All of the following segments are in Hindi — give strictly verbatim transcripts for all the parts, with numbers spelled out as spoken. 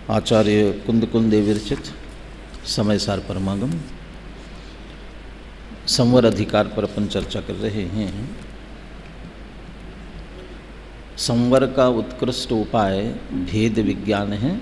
आचार्य कुंदकुंदे विरचित समय सार परमागम संवर अधिकार पर अपन चर्चा कर रहे हैं। संवर का उत्कृष्ट उपाय भेद विज्ञान है।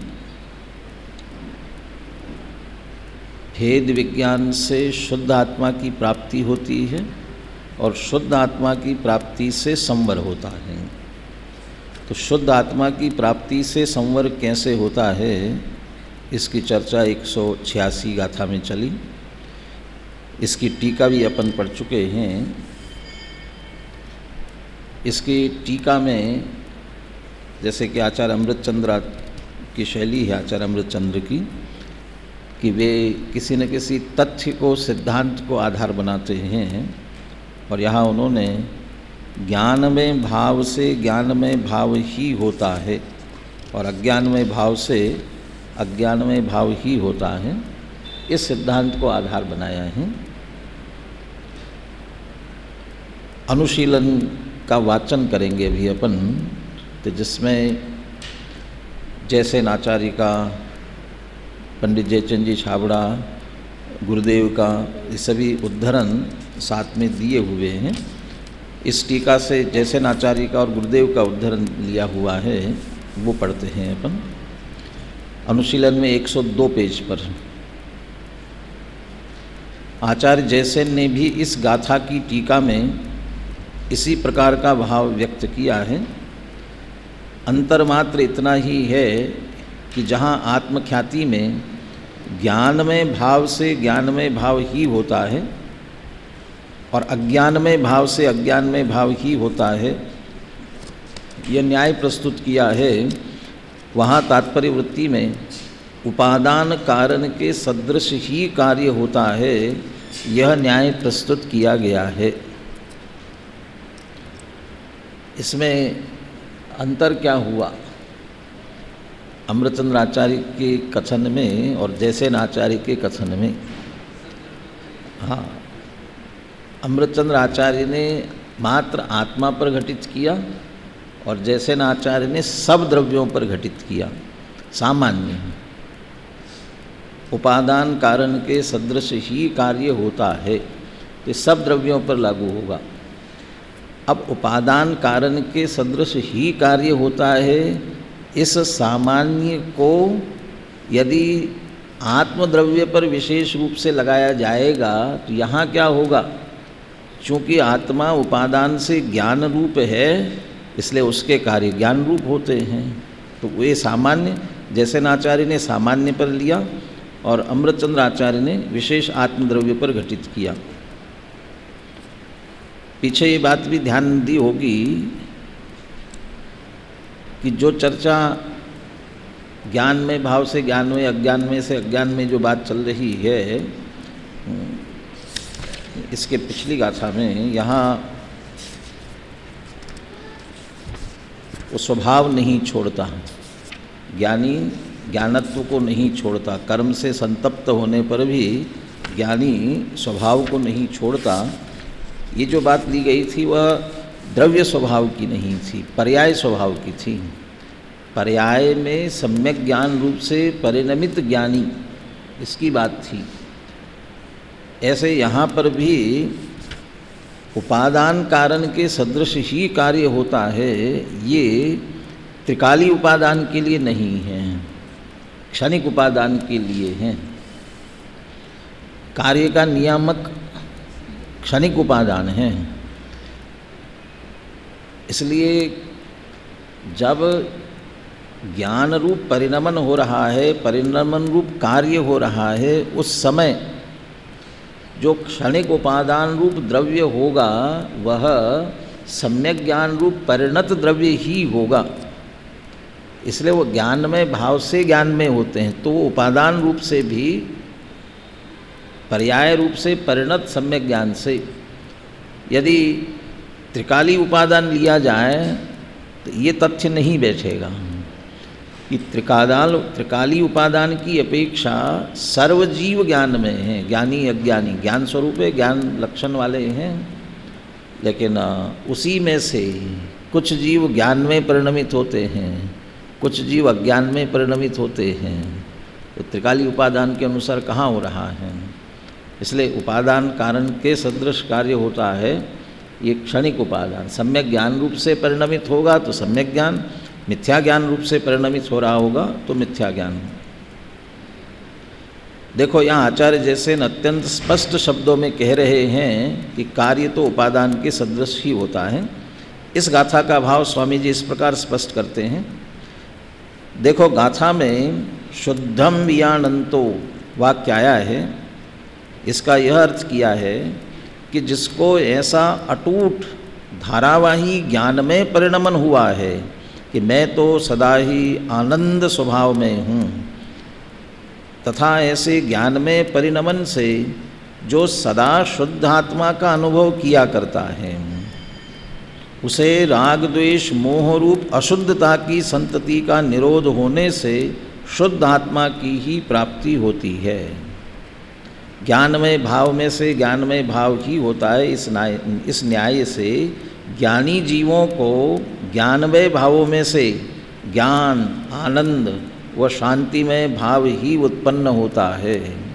भेद विज्ञान से शुद्ध आत्मा की प्राप्ति होती है और शुद्ध आत्मा की प्राप्ति से संवर होता है। तो शुद्ध आत्मा की प्राप्ति से संवर कैसे होता है, इसकी चर्चा एक सौ छियासी गाथा में चली। इसकी टीका भी अपन पढ़ चुके हैं। इसकी टीका में जैसे कि आचार्य अमृतचंद्र की शैली है, आचार्य अमृतचंद्र की, कि वे किसी न किसी तथ्य को, सिद्धांत को आधार बनाते हैं। और यहाँ उन्होंने ज्ञान में भाव से ज्ञान में भाव ही होता है और अज्ञान में भाव से अज्ञान में भाव ही होता है, इस सिद्धांत को आधार बनाया है। अनुशीलन का वाचन करेंगे अभी अपन, तो जिसमें जैसे नाचार्य का, पंडित जयचंद जी छाबड़ा, गुरुदेव का, ये सभी उद्धरण साथ में दिए हुए हैं। इस टीका से जैसे नाचार्य का और गुरुदेव का उद्धरण लिया हुआ है, वो पढ़ते हैं अपन। अनुशीलन में एक सौ दो पेज पर आचार्य जयसेन ने भी इस गाथा की टीका में इसी प्रकार का भाव व्यक्त किया है। अंतर मात्र इतना ही है कि जहाँ आत्मख्याति में ज्ञान में भाव से ज्ञान में भाव ही होता है और अज्ञान में भाव से अज्ञान में भाव ही होता है, यह न्याय प्रस्तुत किया है। वहाँ तात्पर्य वृत्ति में उपादान कारण के सदृश ही कार्य होता है, यह न्याय प्रस्तुत किया गया है। इसमें अंतर क्या हुआ अमृतचंद्र आचार्य के कथन में और जयसेन आचार्य के कथन में? हाँ, अमृतचंद्र आचार्य ने मात्र आत्मा पर घटित किया और जयसेन आचार्य ने सब द्रव्यों पर घटित किया। सामान्य उपादान कारण के सदृश ही कार्य होता है, तो सब द्रव्यों पर लागू होगा। अब उपादान कारण के सदृश ही कार्य होता है, इस सामान्य को यदि आत्मद्रव्य पर विशेष रूप से लगाया जाएगा तो यहाँ क्या होगा? चूँकि आत्मा उपादान से ज्ञान रूप है, इसलिए उसके कार्य ज्ञान रूप होते हैं। तो वे सामान्य, जैसे आचार्य ने सामान्य पर लिया और अमृतचंद्र आचार्य ने विशेष आत्मद्रव्य पर घटित किया। पीछे ये बात भी ध्यान दी होगी कि जो चर्चा ज्ञान में भाव से ज्ञान में, अज्ञान में से अज्ञान में जो बात चल रही है, इसके पिछली गाथा में यहाँ वो स्वभाव नहीं छोड़ता, ज्ञानी ज्ञानत्व को नहीं छोड़ता, कर्म से संतप्त होने पर भी ज्ञानी स्वभाव को नहीं छोड़ता। ये जो बात ली गई थी वह द्रव्य स्वभाव की नहीं थी, पर्याय स्वभाव की थी। पर्याय में सम्यक ज्ञान रूप से परिणमित ज्ञानी, इसकी बात थी। ऐसे यहाँ पर भी उपादान कारण के सदृश ही कार्य होता है, ये त्रिकाली उपादान के लिए नहीं है, क्षणिक उपादान के लिए है। कार्य का नियामक क्षणिक उपादान है। इसलिए जब ज्ञान रूप परिणमन हो रहा है, परिणमन रूप कार्य हो रहा है, उस समय जो क्षणिक उपादान रूप द्रव्य होगा वह सम्यक ज्ञान रूप परिणत द्रव्य ही होगा। इसलिए वो ज्ञान में भाव से ज्ञान में होते हैं, तो वो उपादान रूप से भी पर्याय रूप से परिणत सम्यक ज्ञान से। यदि त्रिकाली उपादान लिया जाए तो ये तथ्य नहीं बैठेगा कि त्रिकादाल त्रिकाली उपादान की अपेक्षा सर्वजीव ज्ञान में है, ज्ञानी अज्ञानी ज्ञान स्वरूप है, ज्ञान लक्षण वाले हैं, लेकिन उसी में से कुछ जीव ज्ञान में परिणमित होते हैं कुछ जीव अज्ञान में परिणमित होते हैं। तो त्रिकाली उपादान के अनुसार कहाँ हो रहा है, इसलिए उपादान कारण के सदृश कार्य होता है ये क्षणिक उपादान। सम्यक ज्ञान रूप से परिणमित होगा तो सम्यक ज्ञान, मिथ्या ज्ञान रूप से परिणमित हो रहा होगा तो मिथ्या ज्ञान। देखो यहाँ आचार्य जैसे अत्यंत स्पष्ट शब्दों में कह रहे हैं कि कार्य तो उपादान के सदृश ही होता है। इस गाथा का भाव स्वामी जी इस प्रकार स्पष्ट करते हैं। देखो गाथा में शुद्धम वियानंतो वाक्य आया है, इसका यह अर्थ किया है कि जिसको ऐसा अटूट धारावाही ज्ञान में परिणमन हुआ है कि मैं तो सदा ही आनंद स्वभाव में हूँ, तथा ऐसे ज्ञान में परिणमन से जो सदा शुद्ध आत्मा का अनुभव किया करता है उसे राग द्वेष मोह रूप अशुद्धता की संतति का निरोध होने से शुद्ध आत्मा की ही प्राप्ति होती है। ज्ञानमय भाव में से ज्ञानमय भाव ही होता है। इस न्याय इस न्याय से ज्ञानी जीवों को ज्ञानमय भावों में से ज्ञान, आनंद व शांतिमय भाव ही उत्पन्न होता है।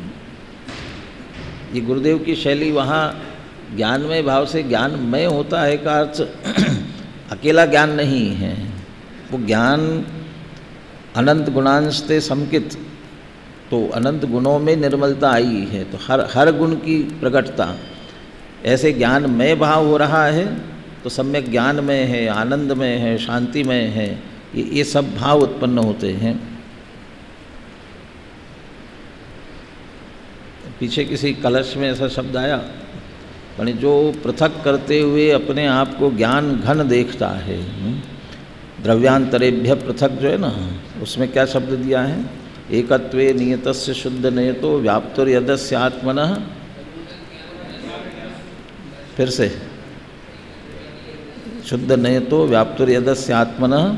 ये गुरुदेव की शैली वहाँ ज्ञानमय भाव से ज्ञानमय होता है का अर्थ अकेला ज्ञान नहीं है, वो ज्ञान अनंत गुणांश से समकित, तो अनंत गुणों में निर्मलता आई है, तो हर हर गुण की प्रकटता ऐसे ज्ञानमय भाव हो रहा है तो सम्यक ज्ञानमय है, आनंदमय है, शांतिमय है, ये ये सब भाव उत्पन्न होते हैं। पीछे किसी कलश में ऐसा शब्द आया, यानी जो पृथक करते हुए अपने आप को ज्ञान घन देखता है, द्रव्यांतरेभ्य पृथक जो है ना, उसमें क्या शब्द दिया है, एकत्वे नियतस्य शुद्ध नयतो व्याप्तुर्यदस्य आत्मनः, फिर से शुद्ध नयतो व्याप्तुर्यदस्य आत्मनः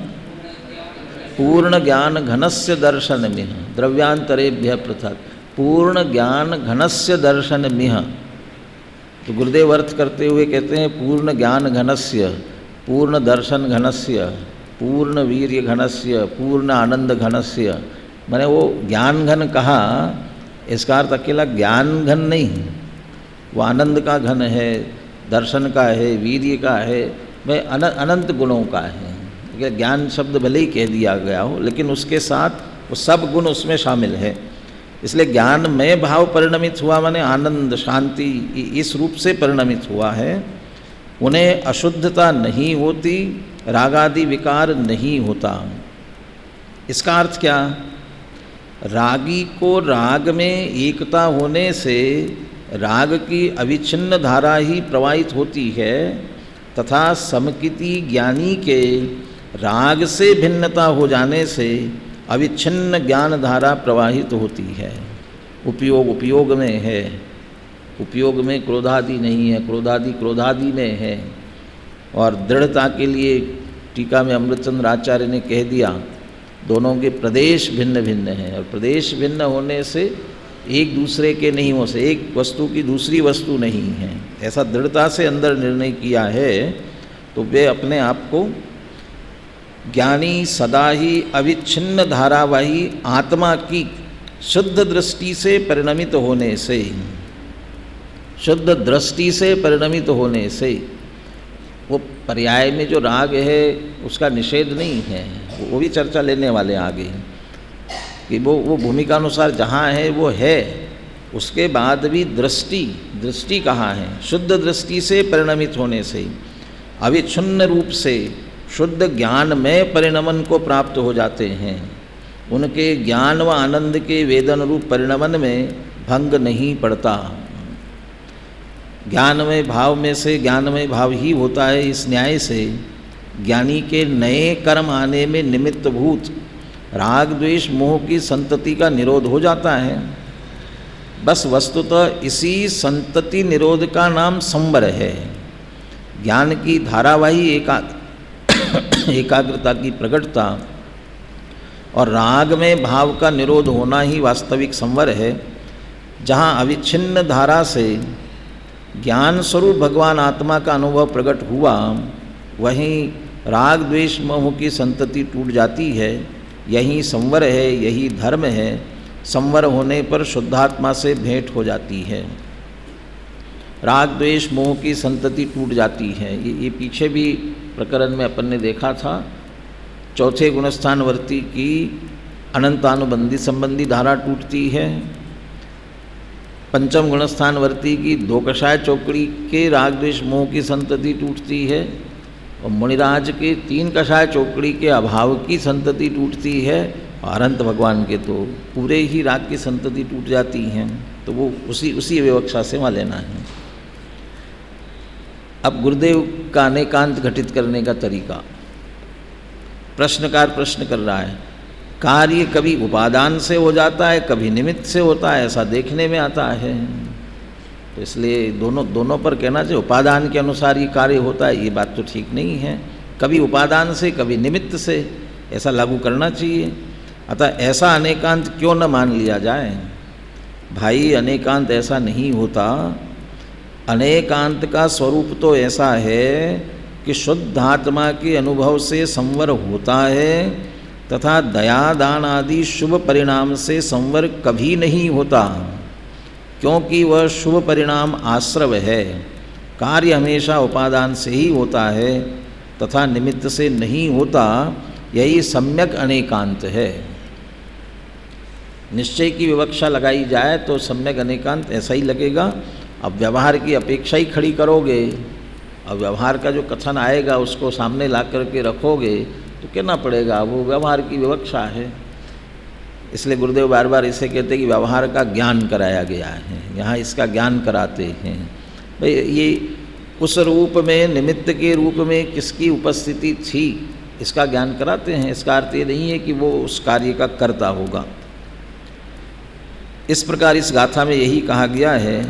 पूर्ण ज्ञान घनस्य दर्शन मिह, द्रव्यांतरेभ्य पृथक, पूर्ण ज्ञान घनस्य दर्शन मिह। तो गुरुदेव अर्थ करते हुए कहते हैं पूर्ण ज्ञान घनस्य, पूर्ण दर्शन घनस्य, पूर्ण वीर्य घनस्य, पूर्ण आनंद घनस्य। मैंने वो ज्ञान घन कहा, इसका अर्थ अकेला ज्ञान घन नहीं, वो आनंद का घन है, दर्शन का है, वीर्य का है, मैं अनंत गुणों का है। ज्ञान शब्द भले ही कह दिया गया हो, लेकिन उसके साथ वो सब गुण उसमें शामिल है। इसलिए ज्ञान में भाव परिणमित हुआ माने आनंद, शांति, इस रूप से परिणमित हुआ है। उन्हें अशुद्धता नहीं होती, रागादि विकार नहीं होता। इसका अर्थ क्या, रागी को राग में एकता होने से राग की अविच्छिन्न धारा ही प्रवाहित होती है, तथा समकिति ज्ञानी के राग से भिन्नता हो जाने से अविच्छिन्न ज्ञान धारा प्रवाहित होती है। उपयोग उपयोग में है, उपयोग में क्रोधादि नहीं है, क्रोधादि क्रोधादि में है। और दृढ़ता के लिए टीका में अमृतचंद्र आचार्य ने कह दिया, दोनों के प्रदेश भिन्न भिन्न हैं, और प्रदेश भिन्न होने से एक दूसरे के नहीं हो से एक वस्तु की दूसरी वस्तु नहीं है, ऐसा दृढ़ता से अंदर निर्णय किया है। तो वे अपने आप को ज्ञानी सदा ही अविच्छिन्न धारावाही आत्मा की शुद्ध दृष्टि से परिणमित होने से, शुद्ध दृष्टि से परिणमित होने से, वो पर्याय में जो राग है उसका निषेध नहीं है, वो भी चर्चा लेने वाले आगे कि वो वो भूमिका अनुसार जहाँ है वो है, उसके बाद भी दृष्टि दृष्टि कहाँ है, शुद्ध दृष्टि से परिणमित होने से अविच्छिन्न रूप से शुद्ध ज्ञान में परिणमन को प्राप्त हो जाते हैं। उनके ज्ञान व आनंद के वेदन रूप परिणमन में भंग नहीं पड़ता। ज्ञानमय भाव में से ज्ञानमय भाव ही होता है। इस न्याय से ज्ञानी के नए कर्म आने में निमित्त भूत राग द्वेष मोह की संतति का निरोध हो जाता है। बस वस्तुतः इसी संतति निरोध का नाम संवर है। ज्ञान की धारावाही एका एकाग्रता की प्रकटता और राग में भाव का निरोध होना ही वास्तविक संवर है। जहाँ अविच्छिन्न धारा से ज्ञान स्वरूप भगवान आत्मा का अनुभव प्रकट हुआ, वहीं राग द्वेष मोह की संतति टूट जाती है यही संवर है, यही धर्म है। संवर होने पर शुद्धात्मा से भेंट हो जाती है, राग द्वेष मोह की संतति टूट जाती है। ये ये पीछे भी प्रकरण में अपन ने देखा था। चौथे गुणस्थान वर्ती की अनंतानुबंधी संबंधी धारा टूटती है। पंचम गुणस्थान वर्ती की दो कषाय चौकड़ी के राग द्वेष मोह की संतति टूटती है, और मुनिराज के तीन कषाय चौकड़ी के अभाव की संतति टूटती है, और अनंत भगवान के तो पूरे ही राग की संतति टूट जाती हैं। तो वो उसी उसी विवक्षा से वहाँ लेना है। अब गुरुदेव का अनेकांत घटित करने का तरीका, प्रश्नकार प्रश्न कर रहा है, कार्य कभी उपादान से हो जाता है, कभी निमित्त से होता है, ऐसा देखने में आता है। तो इसलिए दोनों दोनों पर कहना चाहिए उपादान के अनुसार ये कार्य होता है, ये बात तो ठीक नहीं है। कभी उपादान से, कभी निमित्त से, ऐसा लागू करना चाहिए। अतः ऐसा अनेकांत क्यों न मान लिया जाए। भाई अनेकांत ऐसा नहीं होता। अनेकांत का स्वरूप तो ऐसा है कि शुद्ध आत्मा के अनुभव से संवर होता है, तथा दया दान आदि शुभ परिणाम से संवर कभी नहीं होता, क्योंकि वह शुभ परिणाम आश्रव है। कार्य हमेशा उपादान से ही होता है तथा निमित्त से नहीं होता। यही सम्यक अनेकांत है। निश्चय की विवक्षा लगाई जाए तो सम्यक अनेकांत ऐसा ही लगेगा। अब व्यवहार की अपेक्षा ही खड़ी करोगे, अब व्यवहार का जो कथन आएगा उसको सामने ला करके रखोगे तो कहना पड़ेगा वो व्यवहार की विवक्षा है। इसलिए गुरुदेव बार बार इसे कहते हैं कि व्यवहार का ज्ञान कराया गया है, यहाँ इसका ज्ञान कराते हैं। भाई ये उस रूप में, निमित्त के रूप में किसकी उपस्थिति थी, इसका ज्ञान कराते हैं। इसका अर्थ ये नहीं है कि वो उस कार्य का कर्ता होगा। इस प्रकार इस गाथा में यही कहा गया है।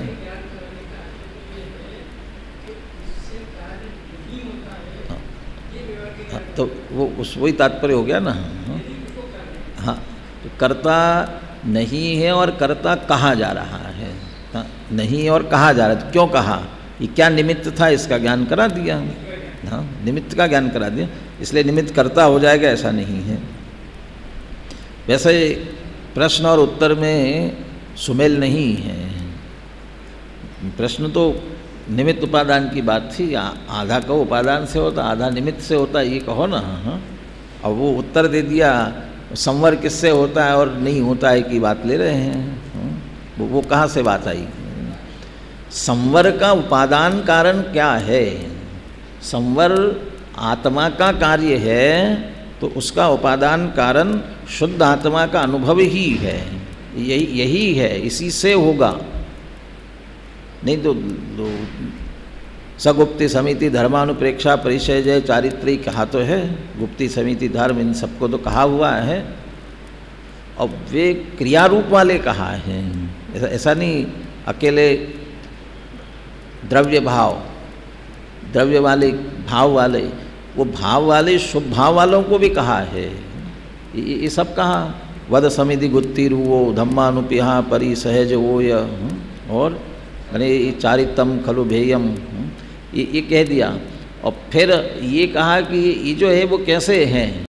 हाँ, तो वो उस वही तात्पर्य हो गया ना। हाँ, तो कर्ता नहीं है और कर्ता कहा जा रहा है। हाँ, नहीं और कहा जा रहा है। तो क्यों कहा, ये क्या निमित्त था, इसका ज्ञान करा दिया। हाँ, निमित्त का ज्ञान करा दिया। इसलिए निमित्त कर्ता हो जाएगा ऐसा नहीं है। वैसे प्रश्न और उत्तर में सुमेल नहीं है। प्रश्न तो निमित्त उपादान की बात थी, आधा का उपादान से होता, आधा निमित्त से होता, ये कहो ना। हाँ, अब वो उत्तर दे दिया संवर किससे होता है और नहीं होता है की बात ले रहे हैं। वो, वो कहाँ से बात आई। संवर का उपादान कारण क्या है। संवर आत्मा का कार्य है, तो उसका उपादान कारण शुद्ध आत्मा का अनुभव ही है। यही यही है, इसी से होगा। नहीं तो, तो सगुप्ति समिति धर्मानुप्रेक्षा परिचय जय चारित्री कहा तो है। गुप्ति समिति धर्म इन सबको तो कहा हुआ है, और वे क्रिया रूप वाले कहा है। ऐसा ऐसा नहीं अकेले द्रव्य भाव, द्रव्य वाले भाव वाले, वो भाव वाले शुभ भाव वालों को भी कहा है। ये, ये सब कहा। वद समिति गुत्ती रुवो धम्मानुपिहा परि सहज वो य, और मैंने चारितम खलु भेयम, ये ये कह दिया। और फिर ये कहा कि ये जो है वो कैसे हैं।